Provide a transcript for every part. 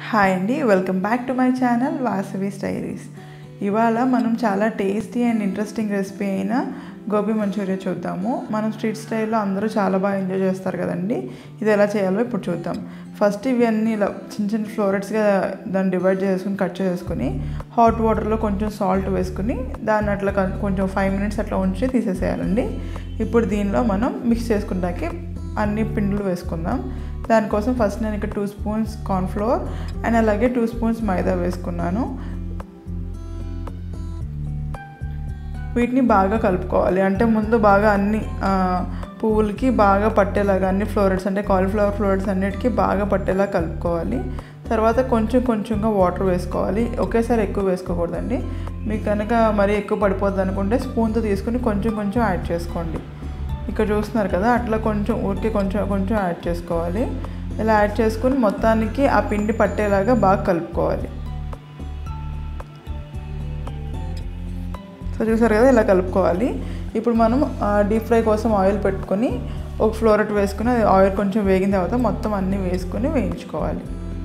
Hi అండి, welcome back to my channel Vasavi's diaries. ఇవాళ మనం చాలా టేస్టీ అండ్ ఇంట్రెస్టింగ్ రెసిపీ అయిన గోబీ మంచూరియా చూద్దాము. మనం స్ట్రీట్ స్టైల్లో అందరూ చాలా బాగా ఎంజాయ్ చేస్తారు కదండి. ఇది ఎలా చేయాలో ఇప్పుడు చూద్దాం. ఫస్ట్ ఇవన్నీ ఇలా చిన్న చిన్న ఫ్లోరెట్స్గా దాన్ని డివైడ్ చేసుకుని కట్ చేసుకుని హాట్ వాటర్లో కొంచెం సాల్ట్ వేసుకుని దాన్ని అట్లా కొంచెం 5 minutes అట్లా ఉంచి తీసేసేయాలండి. ఇప్పుడు దీనిలో మనం మిక్స్ చేసుకుంటాకి అన్ని పిండిలు వేసుకుందాం. దానికోసం ఫస్ట్ నేను ఇక్కడ 2 spoons కార్న్ఫ్లోర్ అండ్ అలాగే 2 spoons మైదా వేసుకున్నాను. వీటిని బాగా కలుపుకోవాలి. అంటే ముందు బాగా అన్ని పువ్వులకి బాగా పట్టేలాగా అన్ని ఫ్లోరెట్స్ అంటే కాలీఫ్లవర్ ఫ్లోరెట్స్ అన్నిటికీ బాగా పట్టేలా కలుపుకోవాలి. తర్వాత కొంచెం కొంచెంగా వాటర్ వేసుకోవాలి. ఒకేసారి ఎక్కువ వేసుకోకూడదండి. మీకు కనుక మరీ ఎక్కువ పడిపోద్ది అనుకుంటే స్పూన్తో తీసుకుని కొంచెం కొంచెం యాడ్ చేసుకోండి. ఇక్కడ చూస్తున్నారు కదా, అట్లా కొంచెం ఊరికి కొంచెం కొంచెం యాడ్ చేసుకోవాలి. ఇలా యాడ్ చేసుకుని మొత్తానికి ఆ పిండి పట్టేలాగా బాగా కలుపుకోవాలి. సో చూసారు కదా, ఇలా కలుపుకోవాలి. ఇప్పుడు మనం డీప్ ఫ్రై కోసం ఆయిల్ పెట్టుకొని ఒక ఫ్లోరెట్ వేసుకుని అది ఆయిల్ కొంచెం వేగిన తర్వాత మొత్తం అన్నీ వేసుకొని వేయించుకోవాలి.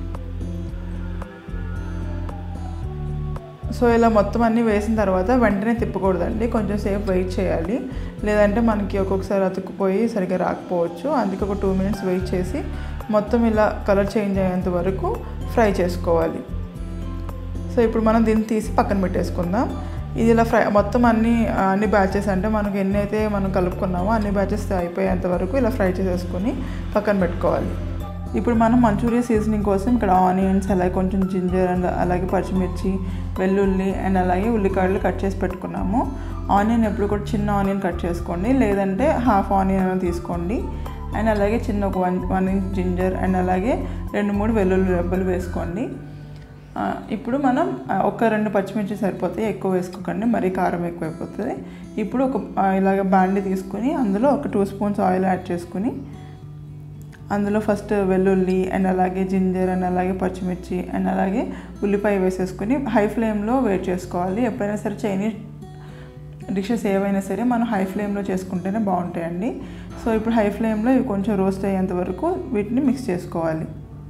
సో ఇలా మొత్తం అన్నీ వేసిన తర్వాత వెంటనే తిప్పకూడదండి, కొంచెం సేపు వెయిట్ చేయాలి. లేదంటే మనకి ఒక్కొక్కసారి అతుక్కుపోయి సరిగ్గా రాకపోవచ్చు. అందుకే ఒక 2 minutes వెయిట్ చేసి మొత్తం ఇలా కలర్ చేంజ్ అయ్యేంత వరకు ఫ్రై చేసుకోవాలి. సో ఇప్పుడు మనం దీన్ని తీసి పక్కన పెట్టేసుకుందాం. ఇది ఇలా ఫ్రై మొత్తం అన్ని బ్యాచెస్ అంటే మనకు ఎన్ని అయితే మనం కలుపుకున్నామో అన్ని బ్యాచెస్ అయిపోయేంత వరకు ఇలా ఫ్రై చేసేసుకొని పక్కన పెట్టుకోవాలి. ఇప్పుడు మనం మంచూరియా సీజనింగ్ కోసం ఇక్కడ ఆనియన్స్, అలాగే కొంచెం జింజర్ అండ్ అలాగే పచ్చిమిర్చి, వెల్లుల్లి అండ్ అలాగే ఉల్లికాయలు కట్ చేసి పెట్టుకున్నాము. ఆనియన్ ఎప్పుడు కూడా చిన్న ఆనియన్ కట్ చేసుకోండి, లేదంటే హాఫ్ ఆనియన్ తీసుకోండి. అండ్ అలాగే చిన్న ఒక 1 inch జింజర్ అండ్ అలాగే 2-3 వెల్లుల్లి రెబ్బలు వేసుకోండి. ఇప్పుడు మనం ఒక 2 పచ్చిమిర్చి సరిపోతాయి, ఎక్కువ వేసుకోకండి, మరీ కారం ఎక్కువైపోతుంది. ఇప్పుడు ఒక ఇలాగ బాండి తీసుకుని అందులో ఒక 2 spoons ఆయిల్ యాడ్ చేసుకుని అందులో ఫస్ట్ వెల్లుల్లి అండ్ అలాగే జింజర్ అండ్ అలాగే పచ్చిమిర్చి అండ్ అలాగే ఉల్లిపాయ వేసేసుకుని హై ఫ్లేమ్లో వేట్ చేసుకోవాలి. ఎప్పుడైనా సరే చైనీస్ డిషెస్ ఏవైనా సరే మనం హై ఫ్లేమ్లో చేసుకుంటేనే బాగుంటాయండి. సో ఇప్పుడు హై ఫ్లేమ్లో ఇవి కొంచెం రోస్ట్ అయ్యేంత వరకు వీటిని మిక్స్ చేసుకోవాలి.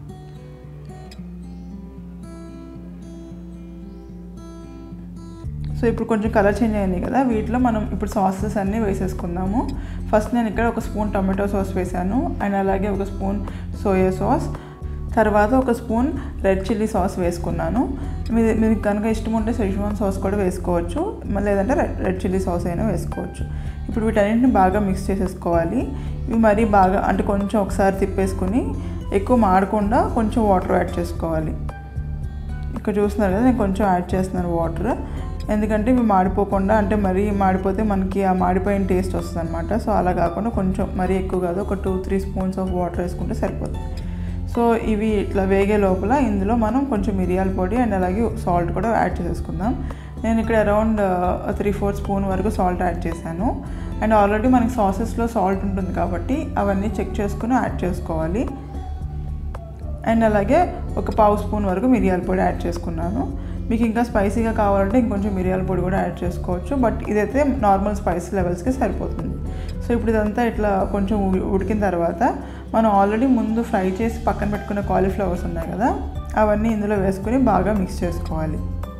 సో ఇప్పుడు కొంచెం కలర్ చేంజ్ అయింది కదా, వీటిలో మనం ఇప్పుడు సాసెస్ అన్నీ వేసేసుకుందాము. ఫస్ట్ నేను ఇక్కడ ఒక స్పూన్ టొమాటో సాస్ వేసాను అండ్ అలాగే ఒక స్పూన్ సోయా సాస్, తర్వాత ఒక స్పూన్ రెడ్ చిల్లీ సాస్ వేసుకున్నాను. మీకు కనుక ఇష్టం ఉంటే సెజ్వాన్ సాస్ కూడా వేసుకోవచ్చు, లేదంటే రెడ్ చిల్లీ సాస్ అయినా వేసుకోవచ్చు. ఇప్పుడు వీటన్నింటిని బాగా మిక్స్ చేసేసుకోవాలి. ఇవి మరీ బాగా అంటే కొంచెం ఒకసారి తిప్పేసుకుని ఎక్కువ మాడకుండా కొంచెం వాటర్ యాడ్ చేసుకోవాలి. ఇక్కడ చూస్తున్నారు కదా, నేను కొంచెం యాడ్ చేస్తున్నాను వాటర్. ఎందుకంటే ఇవి మాడిపోకుండా, అంటే మరీ మాడిపోతే మనకి ఆ మాడిపోయిన టేస్ట్ వస్తుంది అనమాట. సో అలా కాకుండా కొంచెం మరీ ఎక్కువ కాదు, ఒక 2-3 spoons ఆఫ్ వాటర్ వేసుకుంటే సరిపోతుంది. సో ఇవి ఇట్లా వేగే లోపల ఇందులో మనం కొంచెం మిరియాల పొడి అండ్ అలాగే సాల్ట్ కూడా యాడ్ చేసేసుకుందాం. నేను ఇక్కడ అరౌండ్ 3-4 spoon వరకు సాల్ట్ యాడ్ చేశాను. అండ్ ఆల్రెడీ మనకి సాసెస్లో సాల్ట్ ఉంటుంది కాబట్టి అవన్నీ చెక్ చేసుకుని యాడ్ చేసుకోవాలి. అండ్ అలాగే ఒక 1/2 spoon వరకు మిరియాల పొడి యాడ్ చేసుకున్నాను. మీకు ఇంకా స్పైసీగా కావాలంటే ఇంకొంచెం మిరియాల పొడి కూడా యాడ్ చేసుకోవచ్చు, బట్ ఇదైతే నార్మల్ స్పైసీ లెవెల్స్కి సరిపోతుంది. సో ఇప్పుడు ఇదంతా ఇట్లా కొంచెం ఉడికిన తర్వాత మనం ఆల్రెడీ ముందు ఫ్రై చేసి పక్కన పెట్టుకున్న కాలీఫ్లవర్స్ ఉన్నాయి కదా, అవన్నీ ఇందులో వేసుకొని బాగా మిక్స్ చేసుకోవాలి.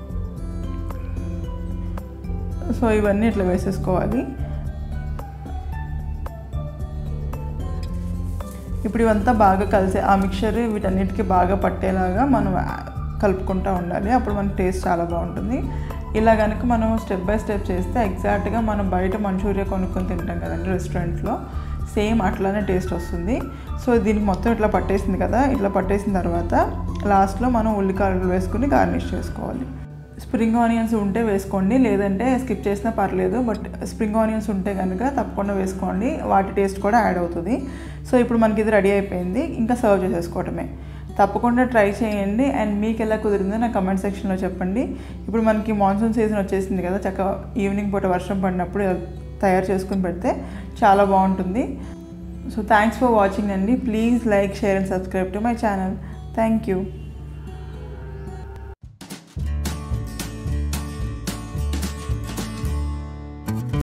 సో ఇవన్నీ ఇట్లా వేసేసుకోవాలి. ఇప్పుడు ఇవంతా బాగా కలిసి ఆ మిక్చర్ వీటన్నిటికీ బాగా పట్టేలాగా మనం కలుపుకుంటూ ఉండాలి. అప్పుడు మన టేస్ట్ చాలా బాగుంటుంది. ఇలా కనుక మనం స్టెప్ బై స్టెప్ చేస్తే ఎగ్జాక్ట్గా మనం బయట మంచూరియా కొనుక్కొని తింటాం కదండి రెస్టారెంట్లో, సేమ్ అట్లానే టేస్ట్ వస్తుంది. సో దీనికి మొత్తం ఇట్లా పట్టేసింది కదా, ఇట్లా పట్టేసిన తర్వాత లాస్ట్లో మనం ఉల్లికాయలు వేసుకుని గార్నిష్ చేసుకోవాలి. స్ప్రింగ్ ఆనియన్స్ ఉంటే వేసుకోండి, లేదంటే స్కిప్ చేసినా పర్లేదు, బట్ స్ప్రింగ్ ఆనియన్స్ ఉంటే కనుక తప్పకుండా వేసుకోండి, వాటి టేస్ట్ కూడా యాడ్ అవుతుంది. సో ఇప్పుడు మనకి ఇది రెడీ అయిపోయింది, ఇంకా సర్వ్ చేసేసుకోవటమే. తప్పకుండా ట్రై చేయండి అండ్ మీకు ఎలా కుదిరిందో నా కమెంట్ సెక్షన్లో చెప్పండి. ఇప్పుడు మనకి మాన్సూన్ సీజన్ వచ్చేసింది కదా, చక్కగా ఈవినింగ్ పూట వర్షం పడినప్పుడు తయారు చేసుకుని పెడితే చాలా బాగుంటుంది. సో థ్యాంక్స్ ఫర్ వాచింగ్ అండి. Please like, share and subscribe to my channel. Thank you.